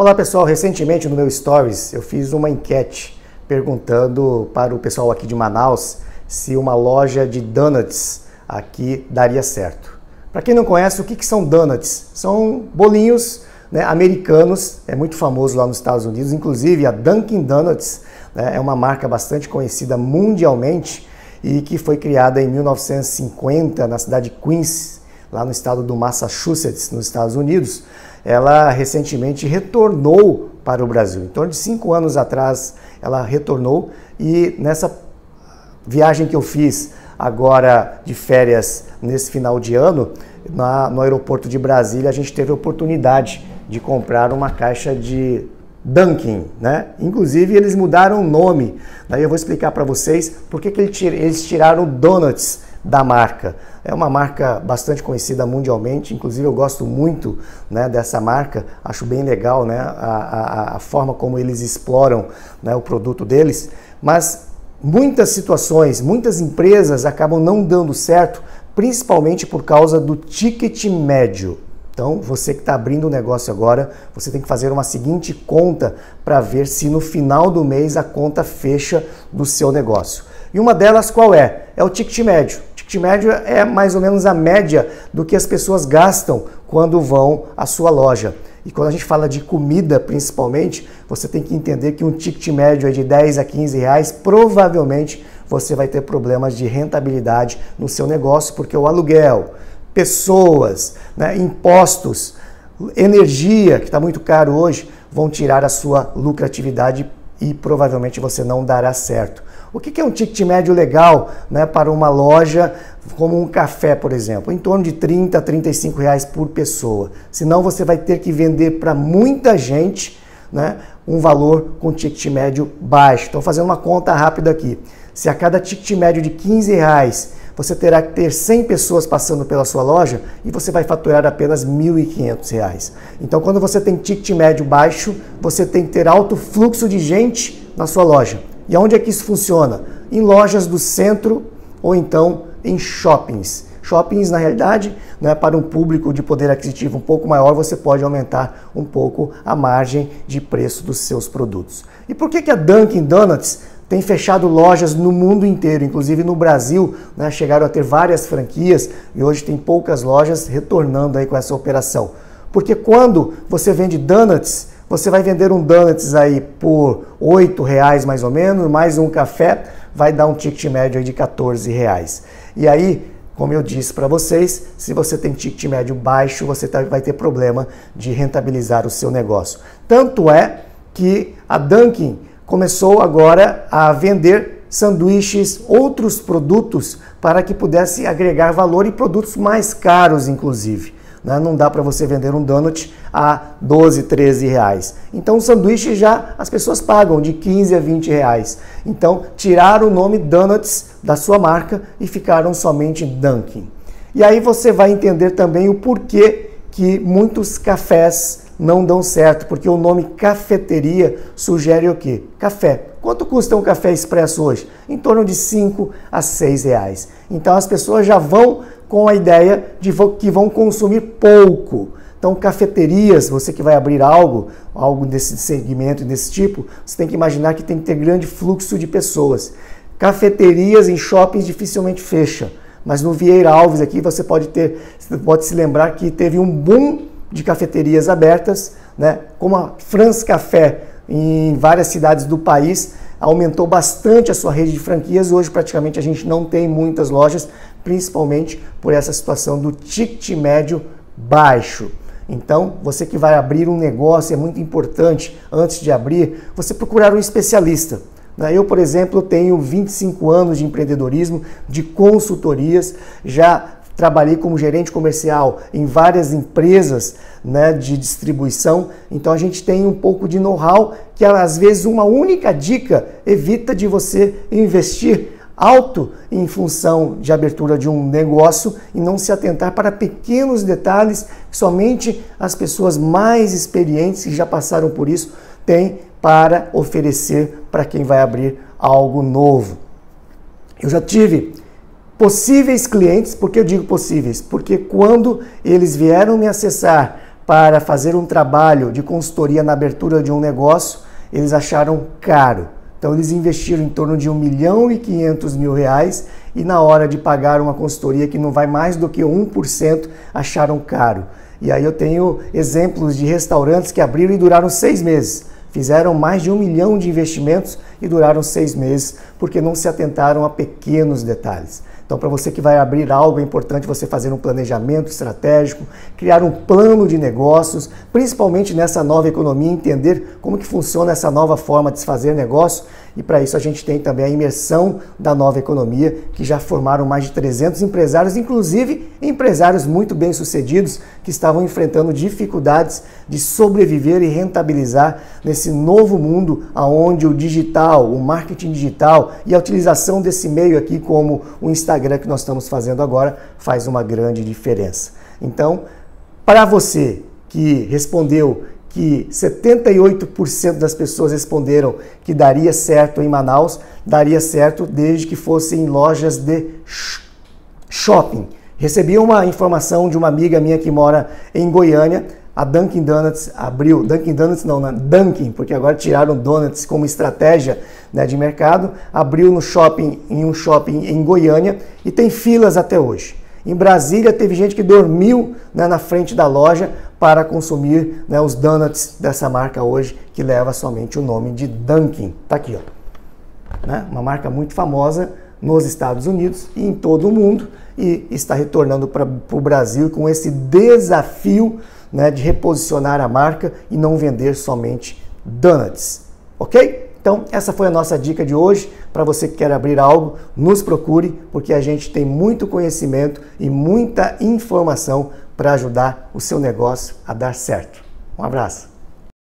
Olá pessoal, recentemente no meu Stories eu fiz uma enquete perguntando para o pessoal aqui de Manaus se uma loja de donuts aqui daria certo. Para quem não conhece, o que são donuts? São bolinhos, né, americanos, é muito famoso lá nos Estados Unidos, inclusive a Dunkin' Donuts, né, é uma marca bastante conhecida mundialmente e que foi criada em 1950 na cidade de Queens, lá no estado do Massachusetts, nos Estados Unidos. Ela recentemente retornou para o Brasil. Em torno de 5 anos atrás ela retornou e nessa viagem que eu fiz agora de férias nesse final de ano, no aeroporto de Brasília, a gente teve a oportunidade de comprar uma caixa de Dunkin', né? Inclusive eles mudaram o nome. Daí eu vou explicar para vocês por que eles tiraram donuts da marca. É uma marca bastante conhecida mundialmente, inclusive eu gosto muito, né, dessa marca, acho bem legal, né, a forma como eles exploram, né, o produto deles, mas muitas situações, muitas empresas acabam não dando certo, principalmente por causa do ticket médio. Então, você que está abrindo um negócio agora, você tem que fazer uma seguinte conta para ver se no final do mês a conta fecha do seu negócio. E uma delas qual é? É o ticket médio. O ticket médio é mais ou menos a média do que as pessoas gastam quando vão à sua loja. E quando a gente fala de comida, principalmente, você tem que entender que um ticket médio é de 10 a 15 reais, provavelmente você vai ter problemas de rentabilidade no seu negócio, porque o aluguel, pessoas, né, impostos, energia, que está muito caro hoje, vão tirar a sua lucratividade e provavelmente você não dará certo. O que é um ticket médio legal, né, para uma loja como um café, por exemplo? Em torno de 30 a 35 reais por pessoa. Senão você vai ter que vender para muita gente, né, um valor com ticket médio baixo. Então, fazendo uma conta rápida aqui. Se a cada ticket médio de 15 reais você terá que ter 100 pessoas passando pela sua loja e você vai faturar apenas R$ 1.500. Então, quando você tem ticket médio baixo, você tem que ter alto fluxo de gente na sua loja. E onde é que isso funciona? Em lojas do centro ou então em shoppings. Shoppings, na realidade, né, para um público de poder aquisitivo um pouco maior, você pode aumentar um pouco a margem de preço dos seus produtos. E por que a Dunkin' Donuts tem fechado lojas no mundo inteiro, inclusive no Brasil, né, chegaram a ter várias franquias e hoje tem poucas lojas retornando aí com essa operação? Porque quando você vende donuts, você vai vender um donuts aí por R$ 8,00 mais ou menos, mais um café, vai dar um ticket médio aí de R$ 14,00. E aí, como eu disse para vocês, se você tem ticket médio baixo, você vai ter problema de rentabilizar o seu negócio. Tanto é que a Dunkin' começou agora a vender sanduíches, outros produtos, para que pudesse agregar valor e produtos mais caros, inclusive. Não dá para você vender um donut a 12, 13 reais. Então o sanduíche já as pessoas pagam de 15 a 20 reais. Então tiraram o nome Donuts da sua marca e ficaram somente Dunkin'. E aí você vai entender também o porquê que muitos cafés não dão certo, porque o nome cafeteria sugere o quê? Café. Quanto custa um café expresso hoje? Em torno de 5 a 6 reais. Então as pessoas já vão com a ideia de que vão consumir pouco. Então cafeterias, você que vai abrir algo desse segmento e desse tipo, você tem que imaginar que tem que ter grande fluxo de pessoas. Cafeterias em shoppings dificilmente fecham, mas no Vieira Alves aqui você pode se lembrar que teve um boom de cafeterias abertas, né? Como a France Café em várias cidades do país, aumentou bastante a sua rede de franquias. Hoje praticamente a gente não tem muitas lojas, principalmente por essa situação do ticket médio baixo. Então, você que vai abrir um negócio, é muito importante, antes de abrir, você procurar um especialista. Eu, por exemplo, tenho 25 anos de empreendedorismo, de consultorias, já trabalhei como gerente comercial em várias empresas, né, de distribuição, então a gente tem um pouco de know-how que às vezes uma única dica evita de você investir alto em função de abertura de um negócio e não se atentar para pequenos detalhes que somente as pessoas mais experientes que já passaram por isso têm para oferecer para quem vai abrir algo novo. Eu já tive possíveis clientes, por que eu digo possíveis? Porque quando eles vieram me acessar para fazer um trabalho de consultoria na abertura de um negócio, eles acharam caro. Então eles investiram em torno de R$1.500.000 e na hora de pagar uma consultoria que não vai mais do que 1%, acharam caro. E aí eu tenho exemplos de restaurantes que abriram e duraram 6 meses. Fizeram mais de 1 milhão de investimentos e duraram 6 meses porque não se atentaram a pequenos detalhes. Então, para você que vai abrir algo, é importante você fazer um planejamento estratégico, criar um plano de negócios, principalmente nessa nova economia, entender como que funciona essa nova forma de se fazer negócio. E para isso a gente tem também a imersão da nova economia, que já formaram mais de 300 empresários, inclusive empresários muito bem-sucedidos que estavam enfrentando dificuldades de sobreviver e rentabilizar nesse novo mundo onde o digital, o marketing digital e a utilização desse meio aqui como o Instagram que nós estamos fazendo agora faz uma grande diferença. Então, para você que respondeu que 78% das pessoas responderam que daria certo em Manaus, daria certo desde que fossem lojas de shopping. Recebi uma informação de uma amiga minha que mora em Goiânia. A Dunkin' Donuts abriu, Dunkin' Donuts não, né? Dunkin', porque agora tiraram donuts como estratégia, né, de mercado, abriu no shopping, em um shopping em Goiânia e tem filas até hoje. Em Brasília teve gente que dormiu, né, na frente da loja para consumir, né, os donuts dessa marca hoje, que leva somente o nome de Dunkin'. Tá aqui, ó. Né? Uma marca muito famosa nos Estados Unidos e em todo o mundo e está retornando para o Brasil com esse desafio, né, de reposicionar a marca e não vender somente donuts. Ok? Então, essa foi a nossa dica de hoje. Para você que quer abrir algo, nos procure, porque a gente tem muito conhecimento e muita informação para ajudar o seu negócio a dar certo. Um abraço!